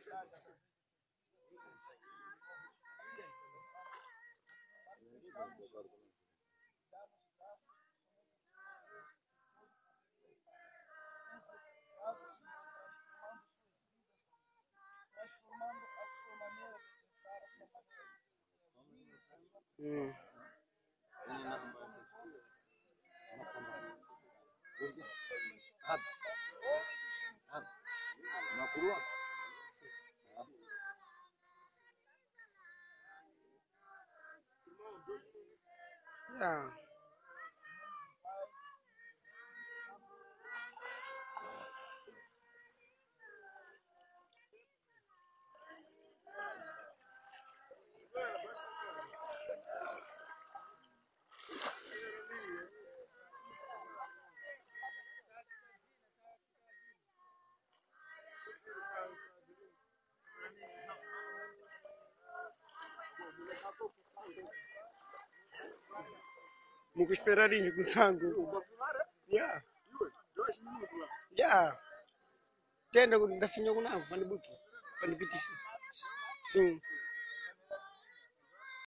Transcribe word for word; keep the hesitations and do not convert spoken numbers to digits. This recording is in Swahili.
Hum. Yeah. Muko esperarinho com sangue. Yeah. Yeah. Tenda ndafinya kunako panibuki. Panipitisi. Sim.